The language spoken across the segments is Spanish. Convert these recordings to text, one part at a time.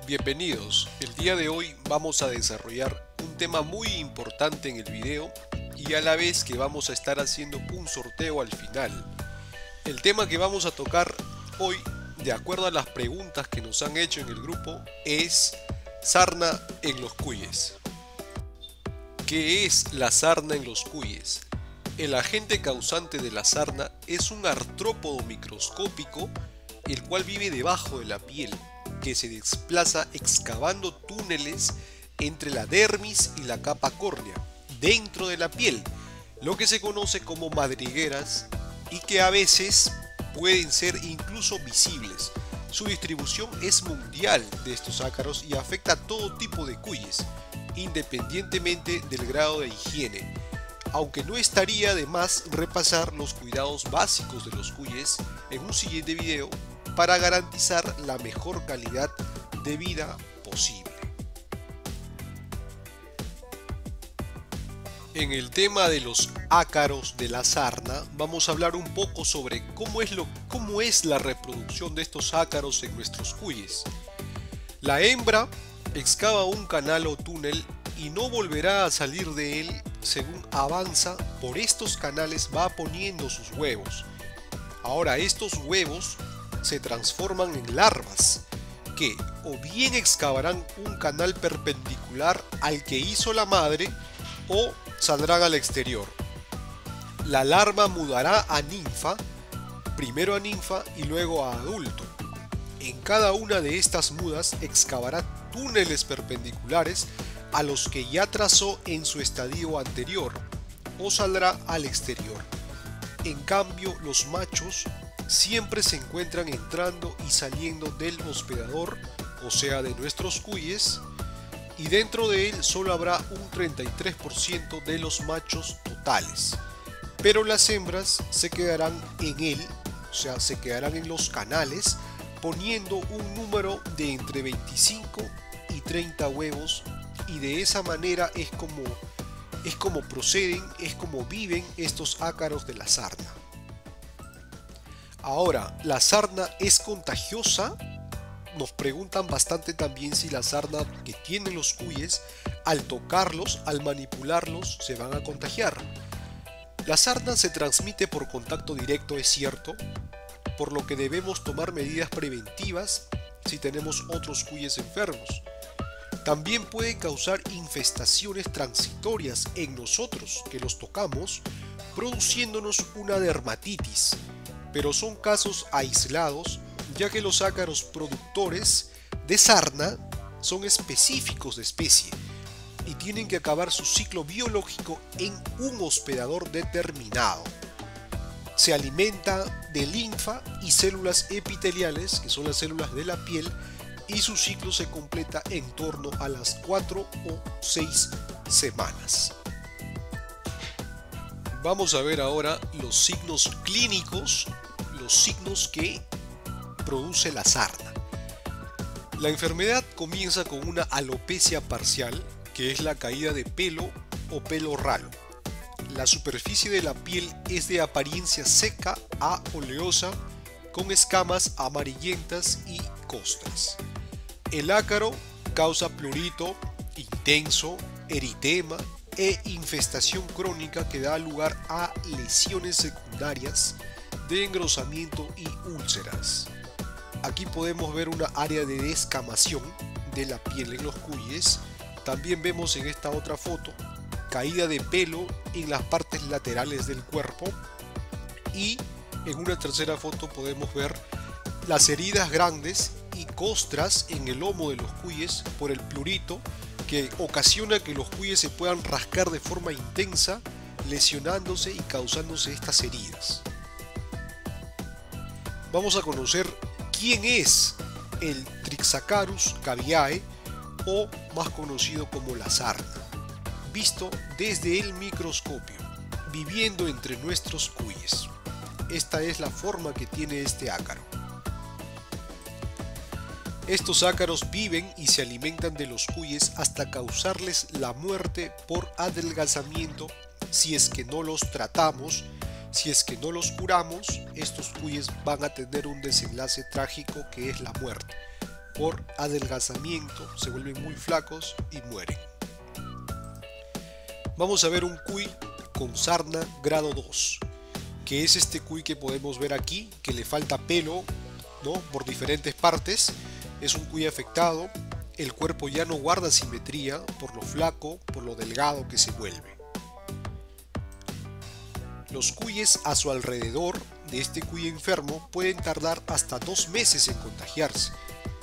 Bienvenidos, el día de hoy vamos a desarrollar un tema muy importante en el video y a la vez que vamos a estar haciendo un sorteo al final. El tema que vamos a tocar hoy, de acuerdo a las preguntas que nos han hecho en el grupo, es sarna en los cuyes. ¿Qué es la sarna en los cuyes? El agente causante de la sarna es un artrópodo microscópico el cual vive debajo de la piel, que se desplaza excavando túneles entre la dermis y la capa córnea, dentro de la piel, lo que se conoce como madrigueras y que a veces pueden ser incluso visibles. Su distribución es mundial de estos ácaros y afecta a todo tipo de cuyes, independientemente del grado de higiene, aunque no estaría de más repasar los cuidados básicos de los cuyes en un siguiente video para garantizar la mejor calidad de vida posible. En el tema de los ácaros de la sarna vamos a hablar un poco sobre cómo es la reproducción de estos ácaros en nuestros cuyes. La hembra excava un canal o túnel y no volverá a salir de él según avanza por estos canales, va poniendo sus huevos. Ahora estos huevos se transforman en larvas que o bien excavarán un canal perpendicular al que hizo la madre o saldrán al exterior. La larva mudará a ninfa, primero a ninfa y luego a adulto. En cada una de estas mudas excavará túneles perpendiculares a los que ya trazó en su estadio anterior o saldrá al exterior. En cambio, los machos siempre se encuentran entrando y saliendo del hospedador, o sea de nuestros cuyes, y dentro de él solo habrá un 33% de los machos totales, pero las hembras se quedarán en él, o sea se quedarán en los canales, poniendo un número de entre 25 y 30 huevos, y de esa manera es como proceden, es como viven estos ácaros de la sarna. Ahora, ¿la sarna es contagiosa? Nos preguntan bastante también si la sarna que tienen los cuyes, al tocarlos, al manipularlos, se van a contagiar. La sarna se transmite por contacto directo, es cierto, por lo que debemos tomar medidas preventivas si tenemos otros cuyes enfermos. También puede causar infestaciones transitorias en nosotros que los tocamos, produciéndonos una dermatitis, pero son casos aislados, ya que los ácaros productores de sarna son específicos de especie y tienen que acabar su ciclo biológico en un hospedador determinado. Se alimenta de linfa y células epiteliales, que son las células de la piel, y su ciclo se completa en torno a las 4 o 6 semanas. Vamos a ver ahora los signos clínicos, los signos que produce la sarna. La enfermedad comienza con una alopecia parcial, que es la caída de pelo o pelo ralo. La superficie de la piel es de apariencia seca a oleosa, con escamas amarillentas y costras. El ácaro causa prurito intenso, eritema e infestación crónica que da lugar a lesiones secundarias de engrosamiento y úlceras. Aquí podemos ver una área de descamación de la piel en los cuyes. También vemos en esta otra foto caída de pelo en las partes laterales del cuerpo, y en una tercera foto podemos ver las heridas grandes y costras en el lomo de los cuyes por el prurito, que ocasiona que los cuyes se puedan rascar de forma intensa, lesionándose y causándose estas heridas. Vamos a conocer quién es el Trixacarus caviae, o más conocido como la sarna, visto desde el microscopio, viviendo entre nuestros cuyes. Esta es la forma que tiene este ácaro. Estos ácaros viven y se alimentan de los cuyes hasta causarles la muerte por adelgazamiento si es que no los tratamos. Si es que no los curamos, estos cuyes van a tener un desenlace trágico, que es la muerte. por adelgazamiento, se vuelven muy flacos y mueren. Vamos a ver un cuy con sarna grado 2, que es este cuy que podemos ver aquí, que le falta pelo, ¿no?, por diferentes partes. Es un cuy afectado, el cuerpo ya no guarda simetría por lo flaco, por lo delgado que se vuelve. Los cuyes a su alrededor de este cuy enfermo pueden tardar hasta 2 meses en contagiarse.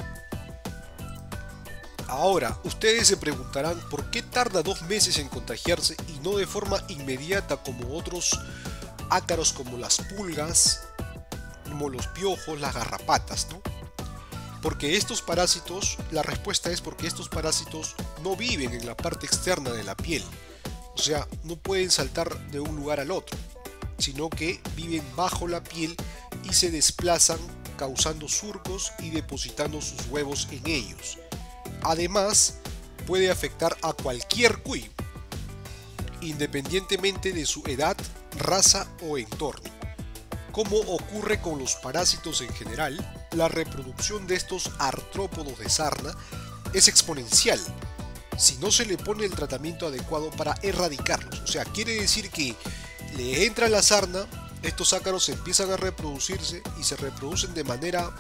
Ahora, ustedes se preguntarán por qué tarda 2 meses en contagiarse y no de forma inmediata como otros ácaros como las pulgas, como los piojos, las garrapatas, ¿no? Porque estos parásitos, la respuesta es porque estos parásitos no viven en la parte externa de la piel, o sea, no pueden saltar de un lugar al otro, sino que viven bajo la piel y se desplazan causando surcos y depositando sus huevos en ellos. Además, puede afectar a cualquier cuy, independientemente de su edad, raza o entorno. Como ocurre con los parásitos en general, la reproducción de estos artrópodos de sarna es exponencial si no se le pone el tratamiento adecuado para erradicarlos. O sea, quiere decir que le entra la sarna, estos ácaros empiezan a reproducirse y se reproducen de manera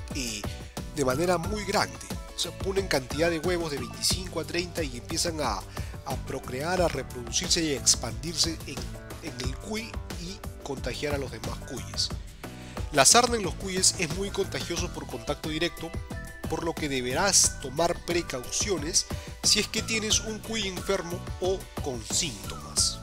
muy grande. O sea, ponen cantidad de huevos de 25 a 30 y empiezan a procrear, a reproducirse y a expandirse en el cuy y contagiar a los demás cuyes. La sarna en los cuyes es muy contagioso por contacto directo, por lo que deberás tomar precauciones si es que tienes un cuy enfermo o con síntomas.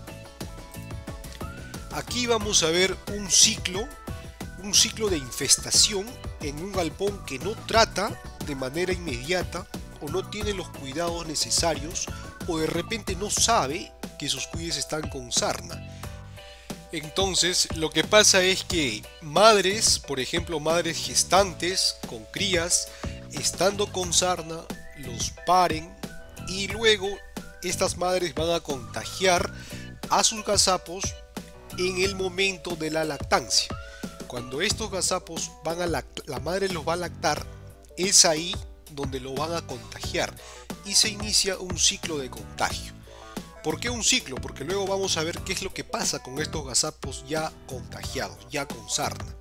Aquí vamos a ver un ciclo de infestación en un galpón que no trata de manera inmediata o no tiene los cuidados necesarios o de repente no sabe que sus cuyes están con sarna. Entonces lo que pasa es que madres, por ejemplo madres gestantes con crías, estando con sarna, los paren y luego estas madres van a contagiar a sus gazapos en el momento de la lactancia. Cuando estos gazapos la madre los va a lactar, es ahí donde lo van a contagiar y se inicia un ciclo de contagio. ¿Por qué un ciclo? Porque luego vamos a ver qué es lo que pasa con estos gazapos ya contagiados, ya con sarna.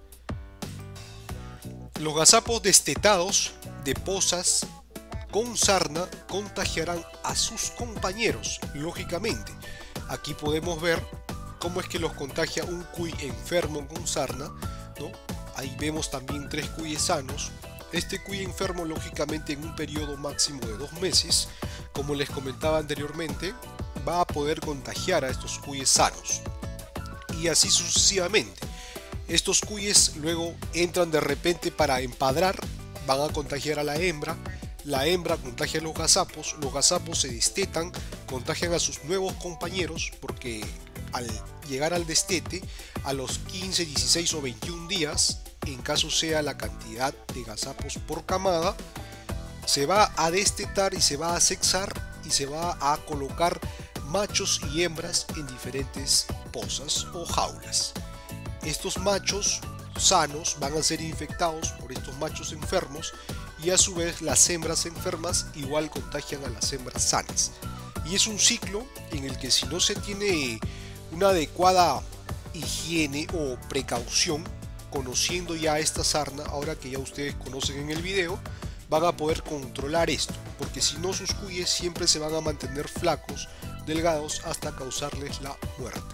Los gazapos destetados de posas con sarna contagiarán a sus compañeros, lógicamente. Aquí podemos ver cómo es que los contagia un cuy enfermo con sarna, ¿no? Ahí vemos también 3 cuyes sanos. Este cuy enfermo, lógicamente, en un periodo máximo de 2 meses, como les comentaba anteriormente, va a poder contagiar a estos cuyes sanos. Y así sucesivamente. Estos cuyes luego entran de repente para empadrar, van a contagiar a la hembra contagia a los gazapos se destetan, contagian a sus nuevos compañeros, porque al llegar al destete, a los 15, 16 o 21 días, en caso sea la cantidad de gazapos por camada, se va a destetar y se va a sexar y se va a colocar machos y hembras en diferentes pozas o jaulas. Estos machos sanos van a ser infectados por estos machos enfermos y a su vez las hembras enfermas igual contagian a las hembras sanas. Y es un ciclo en el que si no se tiene una adecuada higiene o precaución, conociendo ya esta sarna, ahora que ya ustedes conocen en el video, van a poder controlar esto, porque si no sus cuyes siempre se van a mantener flacos, delgados, hasta causarles la muerte.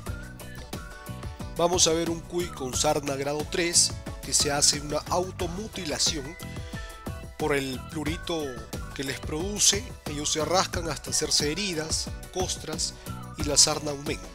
Vamos a ver un cuy con sarna grado 3 que se hace una automutilación por el prurito que les produce. Ellos se rascan hasta hacerse heridas, costras y la sarna aumenta.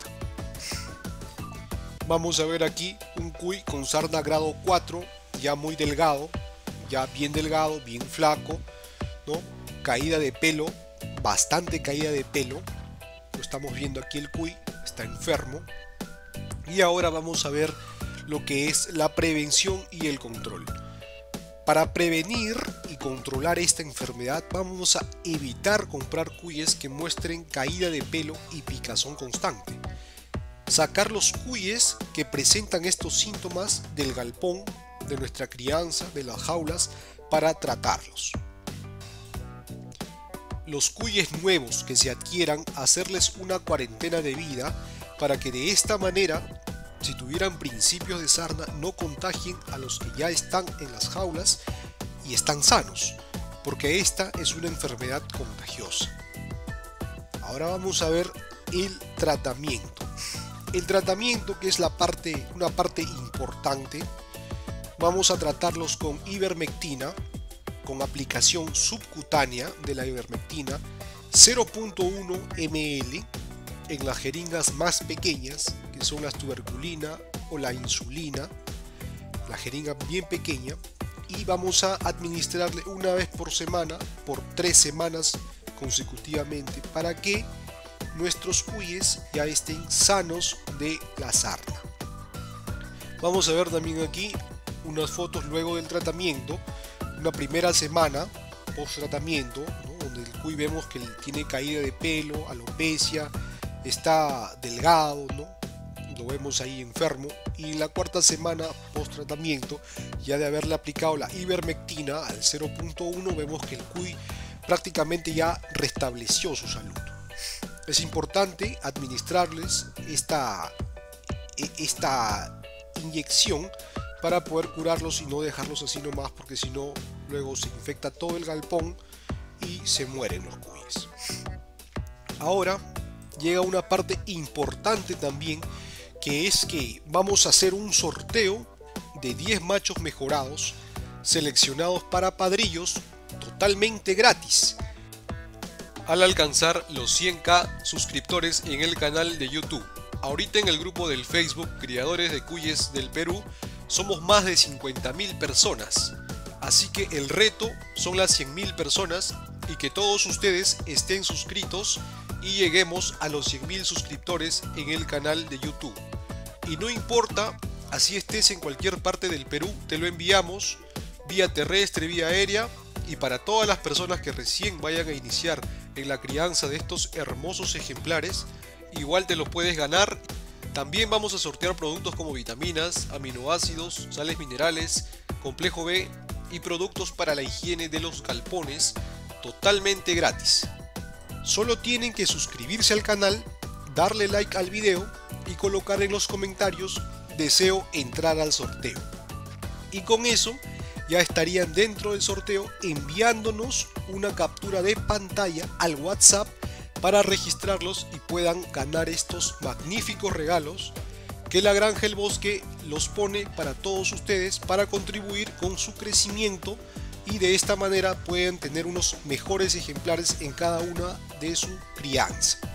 Vamos a ver aquí un cuy con sarna grado 4, ya muy delgado, ya bien delgado, bien flaco, ¿no? Caída de pelo, bastante caída de pelo. Lo estamos viendo aquí, el cuy está enfermo. Y ahora vamos a ver lo que es la prevención y el control. Para prevenir y controlar esta enfermedad vamos a evitar comprar cuyes que muestren caída de pelo y picazón constante. Sacar los cuyes que presentan estos síntomas del galpón, de nuestra crianza, de las jaulas, para tratarlos. Los cuyes nuevos que se adquieran, hacerles una cuarentena de vida para que de esta manera, si tuvieran principios de sarna, no contagien a los que ya están en las jaulas y están sanos, porque esta es una enfermedad contagiosa. Ahora vamos a ver el tratamiento. El tratamiento, que es una parte importante, vamos a tratarlos con ivermectina, con aplicación subcutánea de la ivermectina, 0.1 ml en las jeringas más pequeñas, que son las tuberculina o la insulina, la jeringa bien pequeña, y vamos a administrarle una vez por semana por 3 semanas consecutivamente para que nuestros cuyes ya estén sanos de la sarna. Vamos a ver también aquí unas fotos luego del tratamiento, una primera semana post tratamiento, ¿no? Donde el cuy vemos que tiene caída de pelo, alopecia, está delgado, ¿no? Lo vemos ahí enfermo. Y la cuarta semana post tratamiento, ya de haberle aplicado la ivermectina al 0.1, vemos que el cuy prácticamente ya restableció su salud. Es importante administrarles esta inyección para poder curarlos y no dejarlos así nomás, porque si no luego se infecta todo el galpón y se mueren los cuyes. Ahora llega una parte importante también, que es que vamos a hacer un sorteo de 10 machos mejorados seleccionados para padrillos totalmente gratis al alcanzar los 100.000 suscriptores en el canal de YouTube. Ahorita en el grupo del Facebook Criadores de Cuyes del Perú somos más de 50.000 personas, así que el reto son las 100.000 personas y que todos ustedes estén suscritos y lleguemos a los 100.000 suscriptores en el canal de YouTube. Y no importa, así estés en cualquier parte del Perú, te lo enviamos vía terrestre, vía aérea, y para todas las personas que recién vayan a iniciar en la crianza de estos hermosos ejemplares, igual te los puedes ganar. También vamos a sortear productos como vitaminas, aminoácidos, sales minerales, complejo B y productos para la higiene de los galpones totalmente gratis. Solo tienen que suscribirse al canal, darle like al video y colocar en los comentarios "deseo entrar al sorteo". Y con eso ya estarían dentro del sorteo, enviándonos una captura de pantalla al WhatsApp para registrarlos y puedan ganar estos magníficos regalos que la Granja El Bosque los pone para todos ustedes, para contribuir con su crecimiento, y de esta manera pueden tener unos mejores ejemplares en cada una de su crianza.